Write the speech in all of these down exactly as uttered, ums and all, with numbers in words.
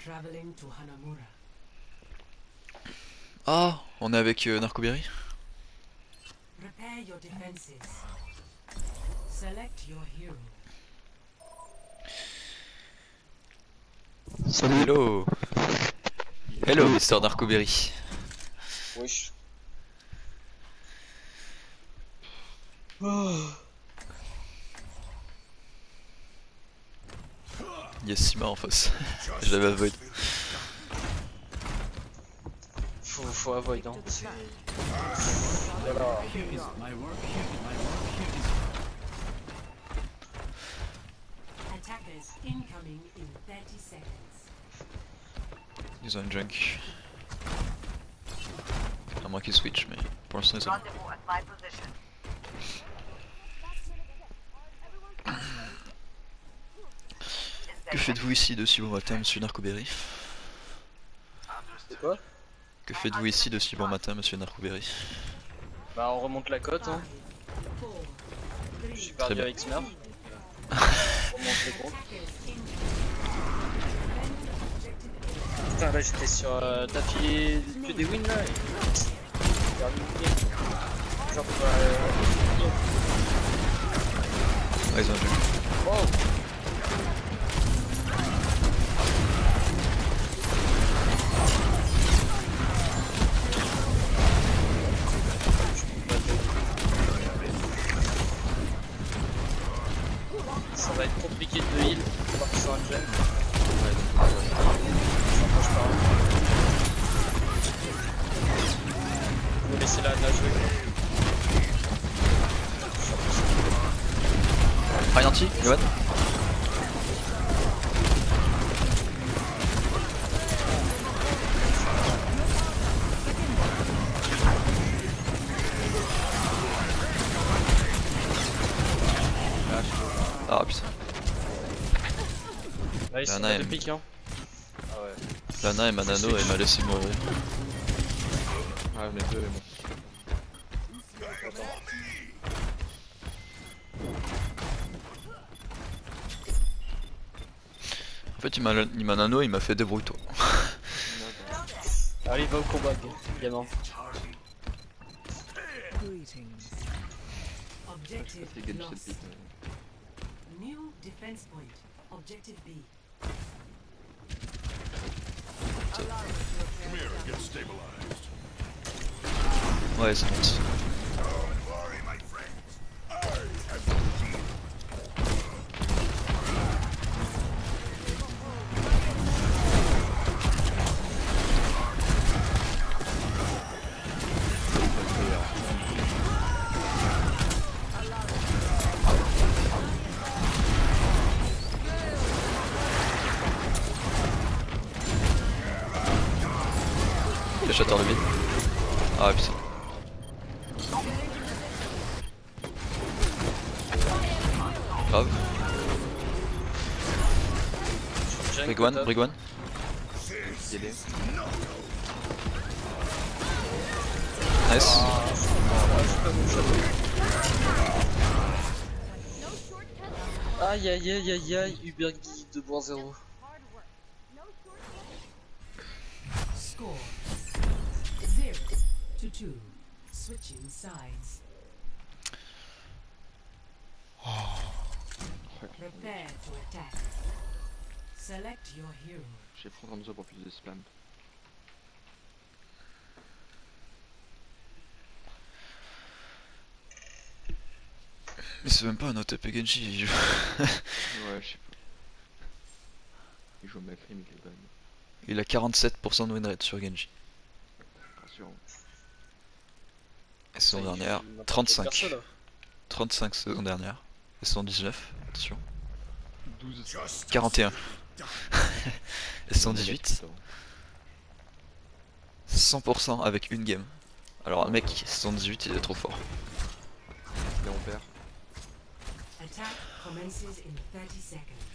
Traveling to Hanamura. Ah, on est avec euh, Narcoberry. Prepare your defenses. Select your hero. Salut. Hello. Hello, Mister Narcoberry. Wesh. Oh. Il y a Sima en face. Je l'avais avoid. Faut, faut avoid hein. Voilà. Attackers incoming in thirty seconds. Ils ont une junk. À moins qu'ils switch, mais pour l'instant ils ont. Que faites-vous ici de si bon matin, monsieur Narcoberry? C'est quoi? Que faites-vous ici de si bon matin, monsieur Narcoberry? Bah on remonte la côte hein. J'ai perdu bien. avec Smurf. On remonte les comptes. Putain là j'étais sur... Euh, T'as filé que des wins là et... J'ai perdu une game. Genre euh... Ah, ils ont une junk. Oh. Ça va être compliqué de heal par sur un gem. Vous laissez la la jouer. Ryanti, Yohan. Ah putain. Là ils sont Lana pas de est- pique hein. Ah ouais. Lana et Manano et m'a laissé mourir. Ah, les deux, bon. En fait il m'a il m'a nano, il m'a fait débrouille-toi. Allez va au combat gamin. Greetings. Objective C'est Genji lost. cette pique. New defense point. Objective B. Ouais, c'est bon. Fléchateur de vide. Ah putain. Grave. Brig one, Brig one. Nice. Aïe aïe aïe aïe aïe, Uber Guy deux point zéro. Score zero to two. Switching sides. Prepare to attack. Select your hero. Je vais prendre un pour plus de spam. Mais c'est même pas un O T P Genji, il joue. Ouais, je sais pas. Il joue au Macri, mais il est ban. Il a quarante-sept pour cent de win rate sur Genji. Rassurant. Et saison Ça, il dernière, joue n'importe quel trente-cinq. perso, là. trente-cinq saison dernière. Et saison dix-neuf, attention. douze. quarante et un. Et saison dix-huit, cent pour cent avec une game. Alors le mec, saison dix-huit, il est trop fort. Et on perd. Attack commences in thirty seconds.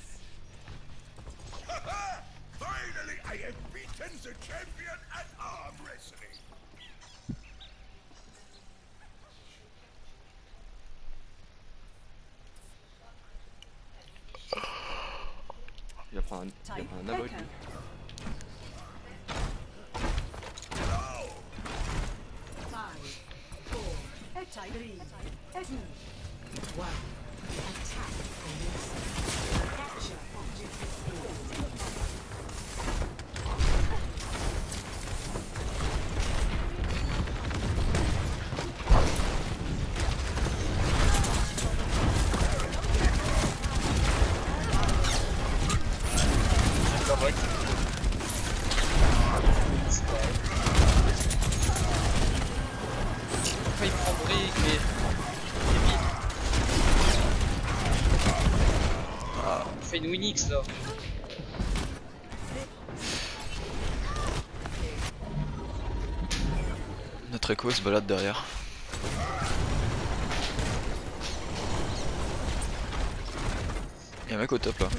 Finally, I have beaten the champion at arm wrestling. Il va prendre un, il va prendre un avoid lui. Three, two, one. Attack commencing. Capture objective Pourquoi il prend brique mais... Ah, il fait une Winix là. Notre écho se balade derrière. Y'a un mec au top là.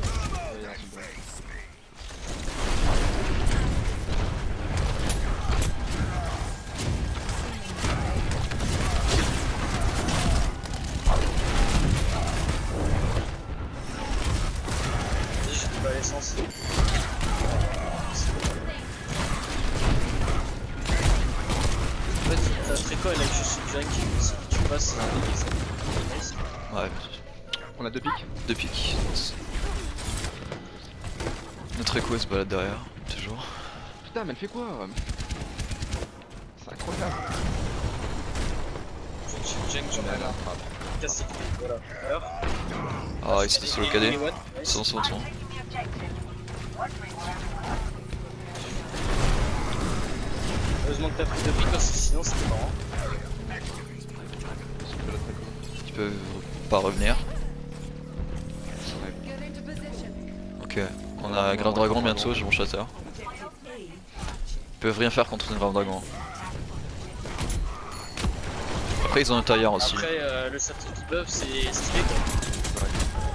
J'ai pas l'essence. En fait, ta Trico elle a juste une jungle. Si tu passes, c'est Ouais, On a deux pics. deux pics. Notre écho se balade derrière, toujours. Putain, mais elle fait quoi? C'est incroyable. Je suis jungle, j'en ai Elle là. a frappe. Casse les couilles, voilà. Alors, Ah, il s'était solo cadé. Anyone? C'est bon, c'est bon, c'est bon. Heureusement que t'as pris deux pics parce que sinon c'était marrant. Ils peuvent pas revenir. Ok, on a Grave Dragon bientôt, j'ai mon chasseur. Ils peuvent rien faire contre une Grave Dragon. Après ils ont un tailleur aussi. Après, euh, le seul truc qui buff c'est stylé quoi.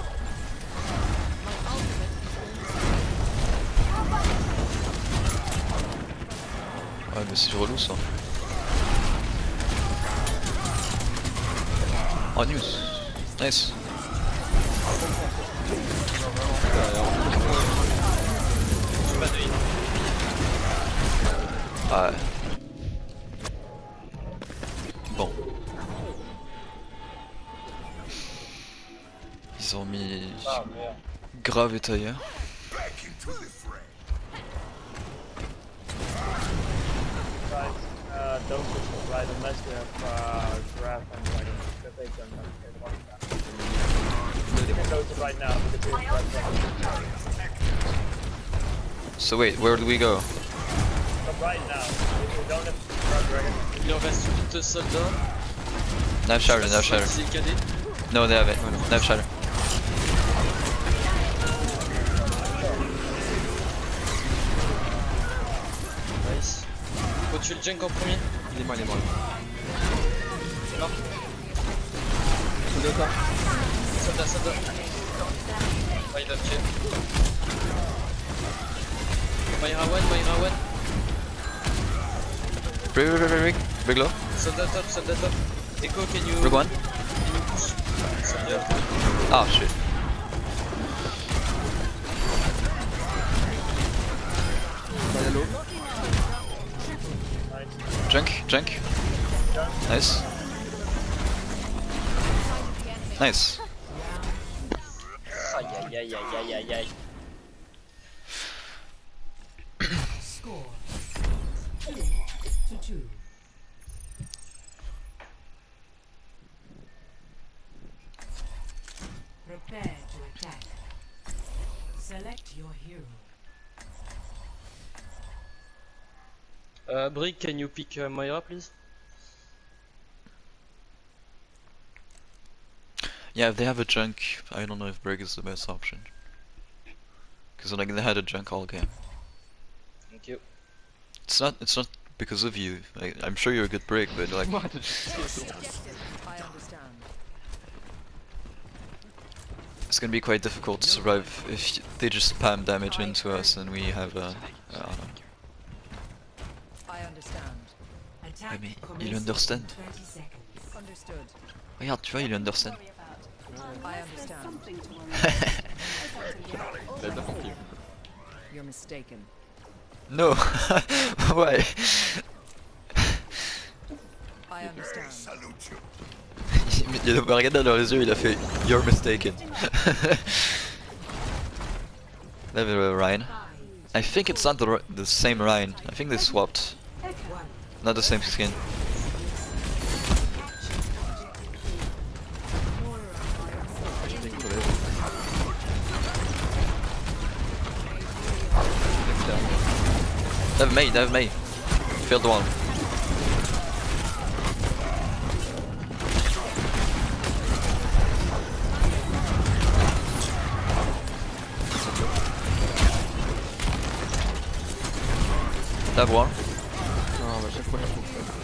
Ouais mais c'est relou ça. Oh news. Nice. J'ai pas de hit. Ouais. Bon. Ils ont mis Ah merde. Grave et tailleur. Back into the fray. Uh, don't push right unless you have uh, graph and dragon. Because they don't have they want that. You can go to right now with the big right. So wait, where do we go? But right now, if you don't have graph dragon, Il en reste huit soldats. Knife Shatter, Knife Shatter. C'est cadet. No, they have it. Knife Shatter. Nice. Faut tuer le junk en premier. Il est mort, il est mort. C'est mort. Soldat. Soldat, soldat. Ouais, il va me tuer. Moira one, Moira one. Brig, brig, brig, brig. Brig low. Soldat top, soldat top. Echo, can you... Brig one. Can you push? Soldat. Ah shit. Yellow. Junk, junk. Nice. Nice. Aïe aïe aïe aïe aïe aïe aïe. score. Two to two. Prepare to attack. Select your hero. Uh, Brick, can you pick uh, Moira please? Yeah, if they have a junk, I don't know if Brig is the best option. Cause like they had a junk all game. Thank you. It's not. It's not because of you. Like, I'm sure you're a good Brig, but like What? I understand. it's gonna be quite difficult to survive if y they just spam damage into us and we have a. I don't know. I understand. Attack mais il commencing understand. in twenty seconds. Understood. Regarde, tu vois, il understand. I understand. Il a bien compris. You're mistaken. No. Why? I understand. Salute you. il a regardé dans les yeux, il a fait You're mistaken. Level uh, Ryan. I think it's not the, the same Ryan. I think they swapped. Not the same skin. They have Mei, they have Mei. Failed one. They have one. Non, mais à chaque fois je trouve ça.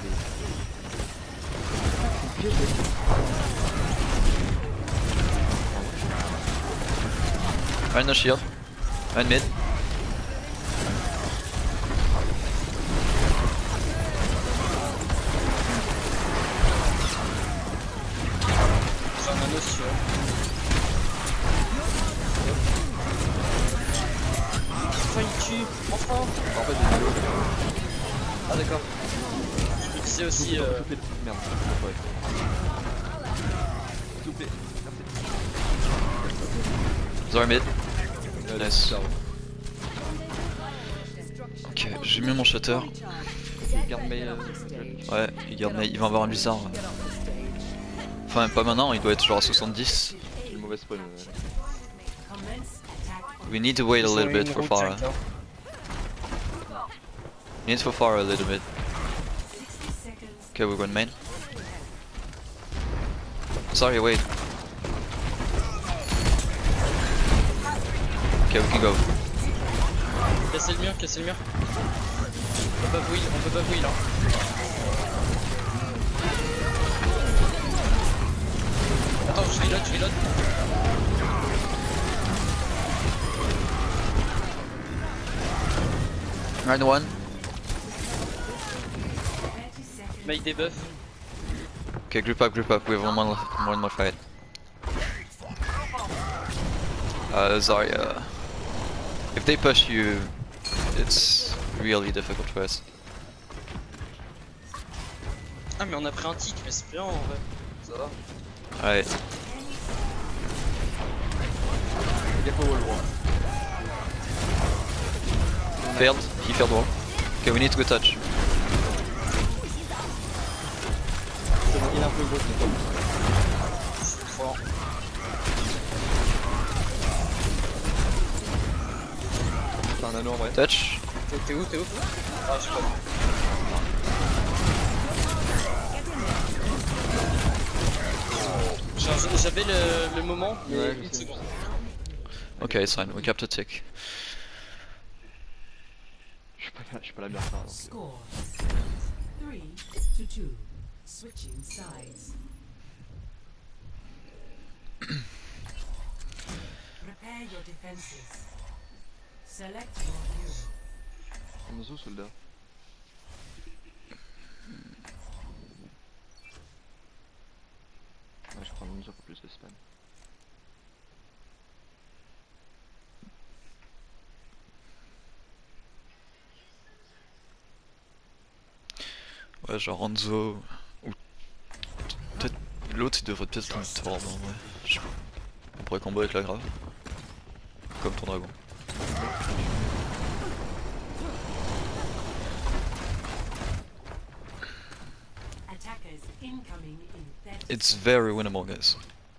Allez. Ryan no shield. Ryan mid. J'ai un anneau si tu veux. Enfin il tue, enfin. En fait, j'ai une Ah d'accord. Je me disais aussi... Euh... S'il vous plaît, merde, ouais. S'il vous plaît, Zora mid. merci. Nice. Ciao. Ok, j'ai mis mon shutter. Garde mes... euh, Ouais, il garde Mei, il va avoir un blizzard. Enfin, pas maintenant, il doit être genre à soixante-dix. J'ai une mauvaise spawn. Ouais. Commence attack. We need to wait a Ils ont little bit une for route Pharah. chacun. We need for Pharah a little bit. sixty seconds. Okay, we're going main. Sorry, wait. Okay, we can go. Cassez le mur, cassez le mur. On peut pas bouillir, on peut pas bouillir là. Attends, je reload, je reload. Ryan one. thirty seconds. Make debuff. Okay, group up, group up. We have one more, one more fight. Uh, Zarya. If they push you, it's really difficult for us. Ah mais on a pris un tic, mais c'est bien en vrai. Ça va. Alright. Fais gaffe au wall wall. Failed. He failed one. Okay, we need to go touch. Il est un peu gros, c'est top. Fort. C'est un anneau en vrai. Touch. T'es t'es où, t'es où? Ah je sais pas. Genre, j'avais le, le moment, mais Ouais, je une sais. seconde. Okay, it's fine. We kept a tick. Je suis pas, je suis pas la meilleure part. Donc... Score three to two. Switching sides. Prepare your defenses. Select your hero. On zoo soldat. Ouais, je prends une mesure pour plus de spam. Ouais, genre Hanzo. Ou. Peut-être. L'autre il devrait peut-être le Torm en vrai. Je sais pas. On pourrait combo avec la grave. Comme ton dragon. Attackers incoming in thirty. It's very winnable, guys.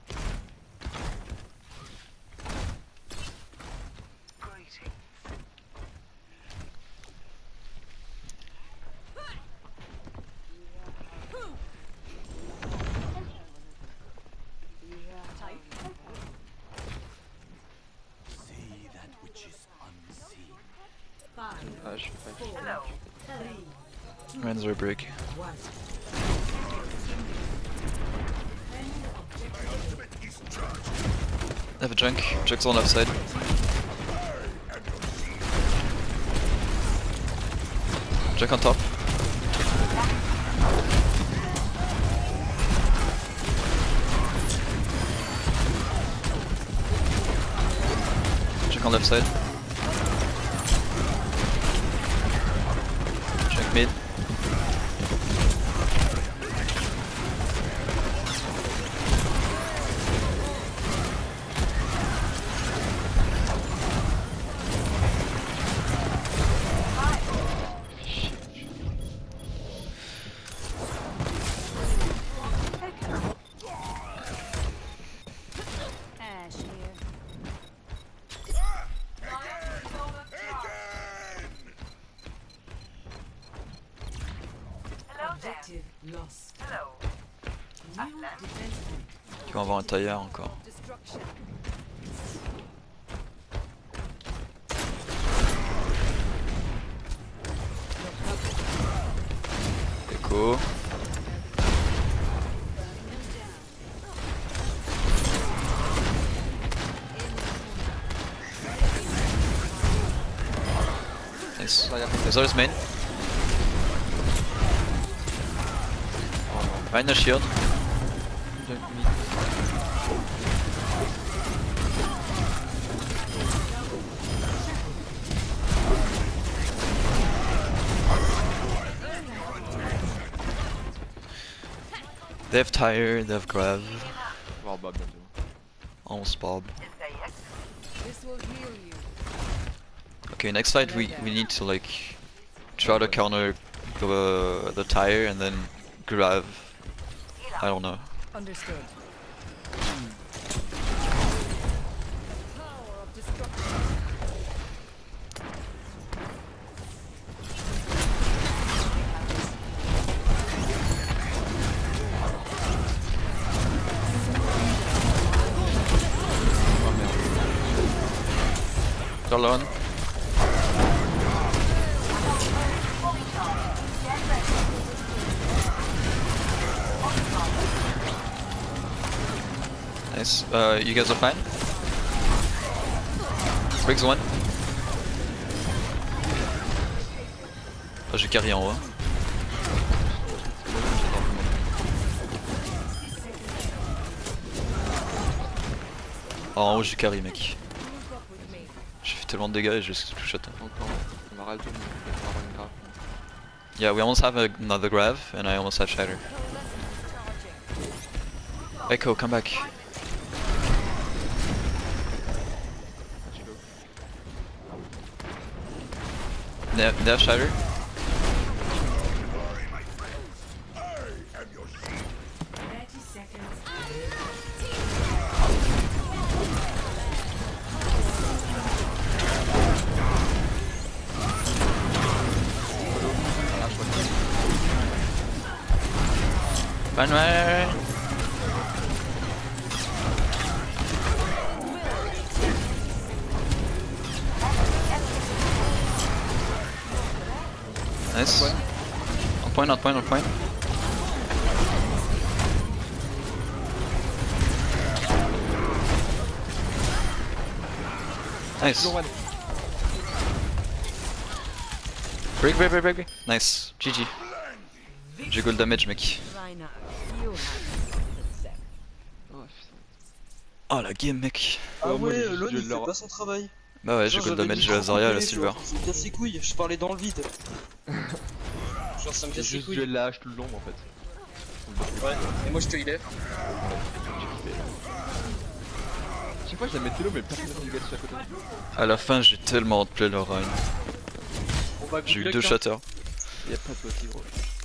See that which is unseen. Five, Ah, je suis pas. three, Ryan's very break. one. They have a junk. Junk's on left side. Junk on top. Junk on left side. Junk mid. lost. New defense point. Ils vont avoir un tailleur encore. Destruction. Echo. Nice. There's always main. Behind the shield. They have Tire, they have Grav. On va voir Bob bientôt. Almost Bob. This will heal you. Okay, next fight we, we need to like try to counter the, the Tire and then Grav. I don't know. Understood. Power of destruction. They're alone. Nice. Uh, you guys are fine? Briggs one. Oh, j'ai carry en haut. Oh, en haut j'ai carry mec. J'ai fait tellement de dégâts et j'ai tout shot. Encore, on va ralter, mais on va avoir une grave. Yeah, we almost have a, another Grav and I almost have Shatter. Echo, come back. They have, they have Shatter. thirty seconds. Run, run, run. Nice. On point, on point, on point. Nice. Break, break, break, break, break. Nice. G G. J'ai goal damage, mec. Oh la game, mec. Ah moi, ouais, j'ai euh, juste Lon dû il le fait pas son travail. Bah ouais, j'ai Genre, goal j'avais damage mis à Zarya, la coupé, Silver. genre, Ça me casse les couilles, je parlais dans le vide. Genre ça me J'ai casse les juste couilles. duel la hache tout le long en fait. Ouais, et moi je te healais. Chaque fois je la mettais low mais personne n'a fait du gars à côté. À la fin, j'ai tellement outplay le Rhine. On va J'ai eu good deux luck, hein. shatters. Y'a pas de possible gros.